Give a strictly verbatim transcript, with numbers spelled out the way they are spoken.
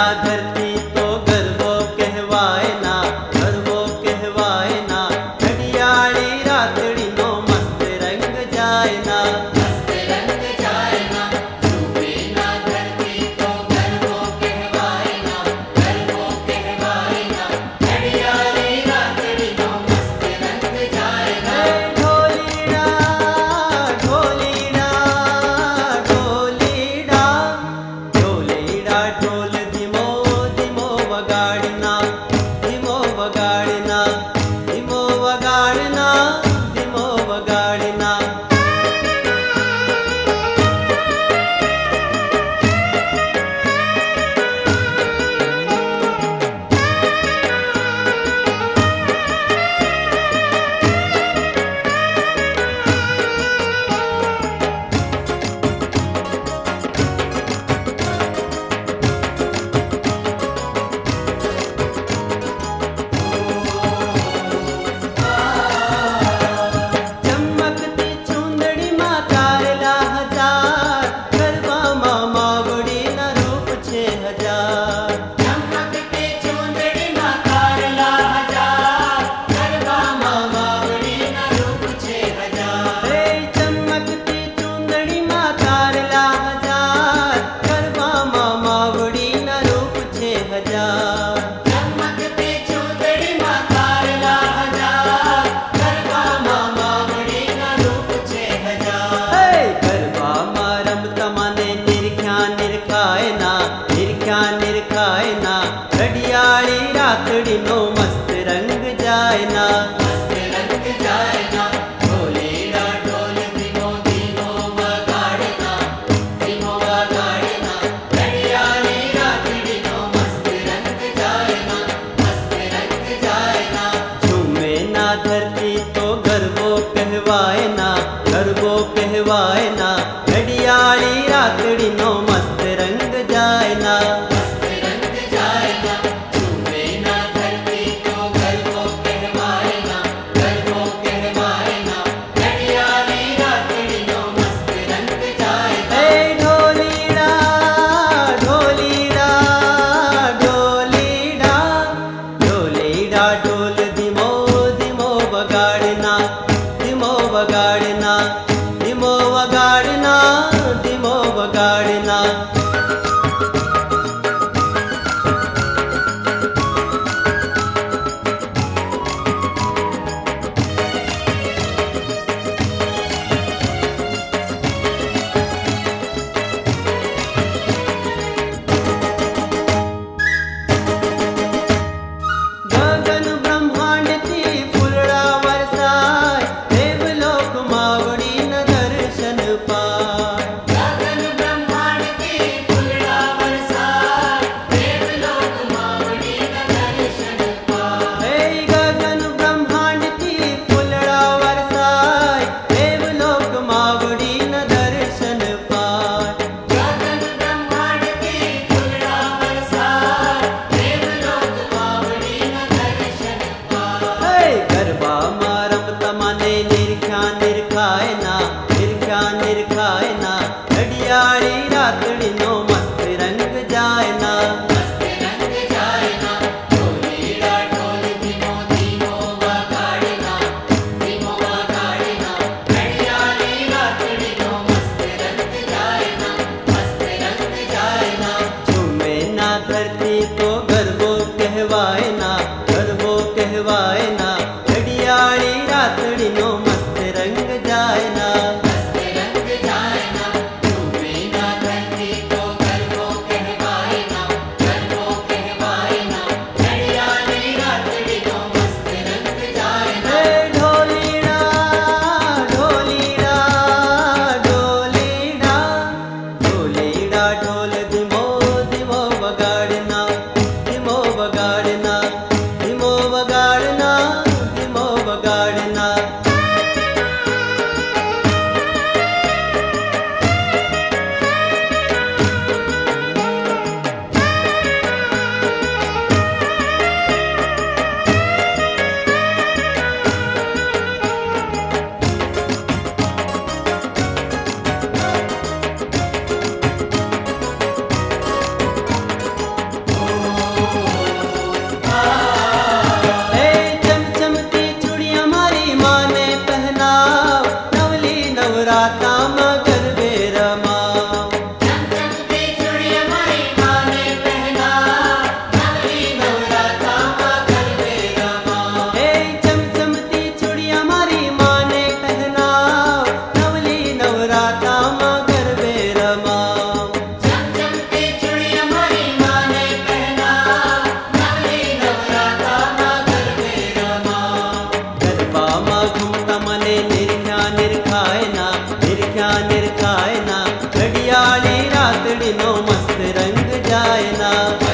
धरती तो गर्वो कहवाए ना, गर्वो कहवाए ना, घड़ियाली रातड़ी नो मस्त रंग जाए ना, मस्त रंग जाए ना, झूमे ना धरती तो गर्वो कहवाए ना, गर्वो कहवाए ना, घड़ियाली रातड़ी नो मस्त रंग जाए ना। ढोलीड़ा ढोलीड़ा ढोलीड़ा ढोलीड़ा ढोल दिमो दिमो वगाड़ना, दिमो वगाड़ना, दिमो वगाड़ना, दिमो वगाड़ना। चमकती चुंदड़ी मा तारला हजार, गरबा मा मावड़ी ना रूप छे हजार। चमकती चुंदड़ी मा तारला हजार, गरबा मा मावड़ी ना रूप छे हजार। हे चमकती चुंदड़ी मा तारला हजार, गरबा मा मावड़ी ना रूप छे हजार। चमकती चुंदड़ी मा तारला हजार, गरबा मा मावड़ी ना रूप छे हजार। हे गरबा मा रमता माने निरख्या निरखाए ना, निरख्या निरखाए ना, घड़ियाली रातड़ी नो मस्त रंग जाए ना, मस्त रंग जाए ना, ढोलीड़ा ढोल दिमो दिमो वगाड़ना, दिमो वगाड़ना, घड़ियाली रातड़ी नो मस्त रंग जाए ना, मस्त रंग जाए ना। झूमे ना धरती तो गर्वो कहवाए ना, गर्वो कहवाए ना, घड़ियाली रातड़ी नो मस्त रंग जाए ना, मस्त रंग जाए ना, झूमे ना धरती तो गर्वो कहवाए ना, गर्वो कहवाए ना, घड़ियाली रातड़ी नो मस्त रंग जाए ना। हे ढोलीड़ा ढोलीड़ा ढोलीड़ा ढोलीड़ा ढोल दिमो दिमो वगाड़ना, दिमो वगाड़ना, दिमो वगाड़ना, दिमो वगाड़ना। गगन ब्रह्मांड थी फुलड़ा वरसाय, देवलोक मावड़ी न दर्शन पाय। गगन ब्रह्मांड की फुलड़ा बरसात, देवलोक मावड़ी का दर्शन पाए। हे गगन ब्रह्मांड थी फुलड़ा वरसाय, देवलोक मावड़ी न दर्शन पाय। गगन ब्रह्मांड की फुलड़ा बरसात, देवलोक मावड़ी का दर्शन पाए। हे गरबा मा रमता माने निरख्या निरखाए ना, निरख्या निरखाए ना, घड़ियाली रातड़ी नो मस्त रंग जाए ना, मस्त रंग जाए ना, ढोलीड़ा ढोल दिमो दिमो वगाड़ना, दिमो वगाड़ना, घड़ियाली रातड़ी नो मस्त रंग जाए ना, मस्त रंग जाए ना। झूमे ना धरती तो गर्वो कहवाए ना, गर्वो कहवाए ना, घड़ियाली रातड़ी नो मस्त रंग जाए ना, मस्त रंग जाए ना, झूमे ना धरती तो गर्वो कहवाए ना, जाए ना।